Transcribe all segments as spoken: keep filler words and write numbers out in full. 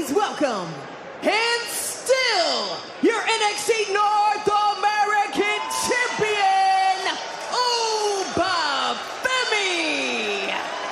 please welcome, and still your N X T North American Champion, Oba Femi.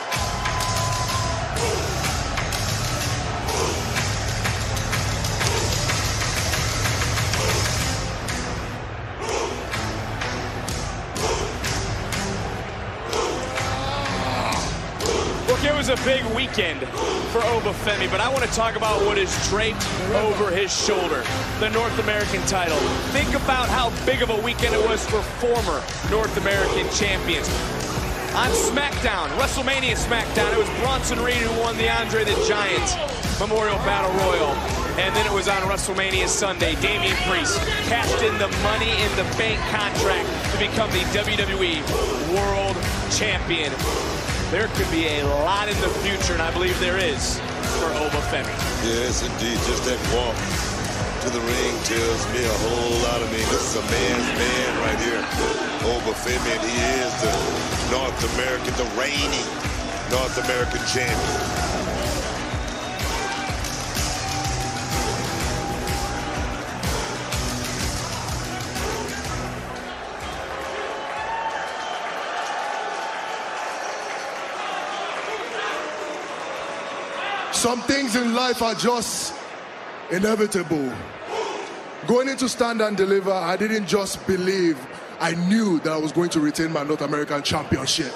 Look, it was a big weekend for Oba Femi, but I want to talk about what is draped over his shoulder, the North American title. Think about how big of a weekend it was for former North American champions. On SmackDown, WrestleMania SmackDown, it was Bronson Reed who won the Andre the Giant Memorial Battle Royal. And then it was on WrestleMania Sunday, Damian Priest cashed in the Money in the Bank contract to become the W W E World Champion. There could be a lot in the future, and I believe there is, for Oba Femi. Yes, indeed. Just that walk to the ring tells me a whole lot of me. This is a man's man right here, Oba Femi, and he is the North American, the reigning North American champion. Some things in life are just inevitable. Going into Stand and Deliver, I didn't just believe, I knew that I was going to retain my North American Championship.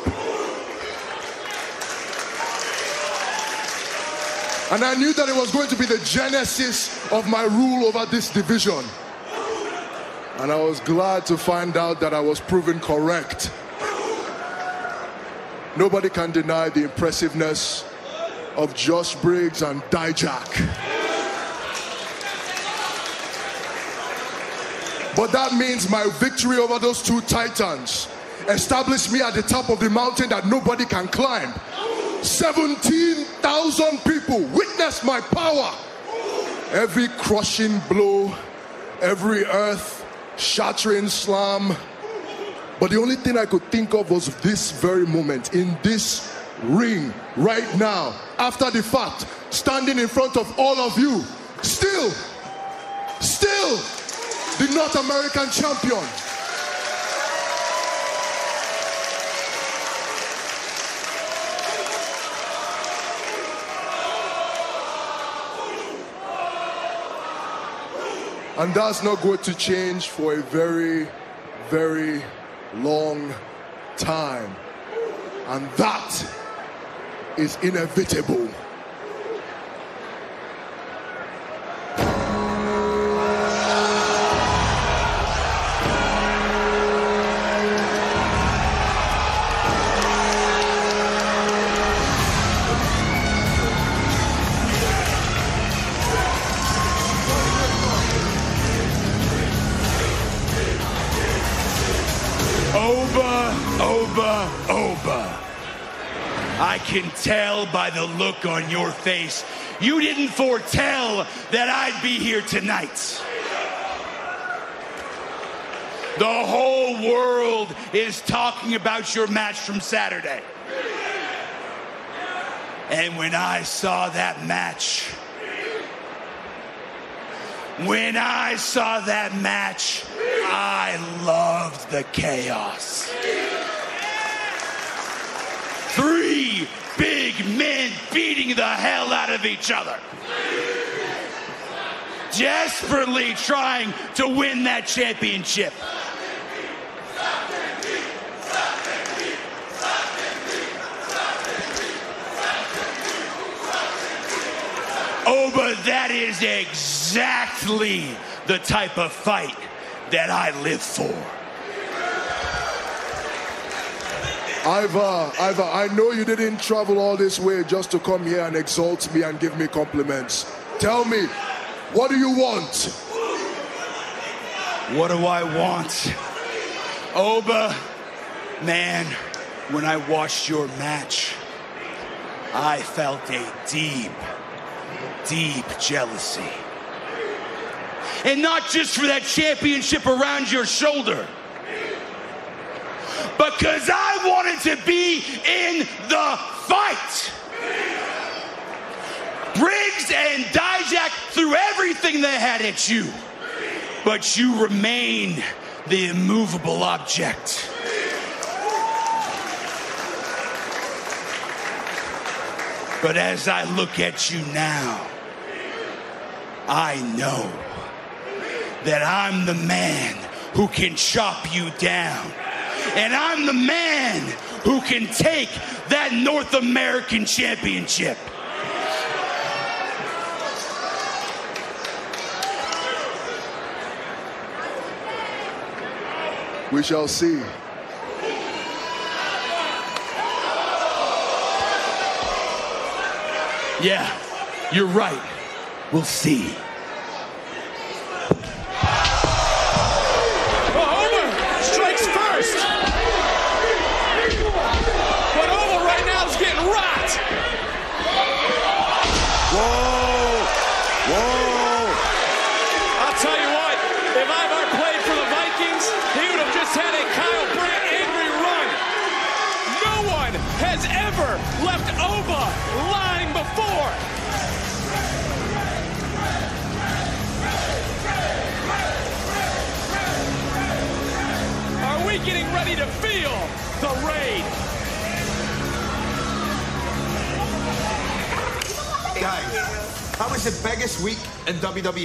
And I knew that it was going to be the genesis of my rule over this division. And I was glad to find out that I was proven correct. Nobody can deny the impressiveness of Josh Briggs and Dijak. But that means my victory over those two titans established me at the top of the mountain that nobody can climb. seventeen thousand people witnessed my power. Every crushing blow, every earth-shattering slam. But the only thing I could think of was this very moment, in this ring, right now, after the fact, standing in front of all of you, still, still, the North American champion. And that's not going to change for a very, very long time. And that is inevitable. Oba, Oba, Oba. I can tell by the look on your face, you didn't foretell that I'd be here tonight. The whole world is talking about your match from Saturday. And when I saw that match, when I saw that match, I loved the chaos. Three big men beating the hell out of each other. Desperately trying to win that championship. Oba, that is exactly the type of fight that I live for. Iva, Iva, I know you didn't travel all this way just to come here and exalt me and give me compliments. Tell me, what do you want? What do I want? Oba, man, when I watched your match, I felt a deep, deep jealousy. And not just for that championship around your shoulder, because I wanted to be in the fight. Briggs and Dijak Jack threw everything they had at you, but you remain the immovable object. But as I look at you now, I know that I'm the man who can chop you down. And I'm the man who can take that North American Championship. We shall see. Yeah, you're right. We'll see. Oh, Oba strikes first. But Oba right now is getting rocked. Whoa! Whoa! I'll tell you what, if Ivar played for the Vikings, he would have just had a Kyle Brandt angry run. No one has ever left Oba lying before. Are we getting ready to feel the raid? Guys, that was the biggest week in W W E.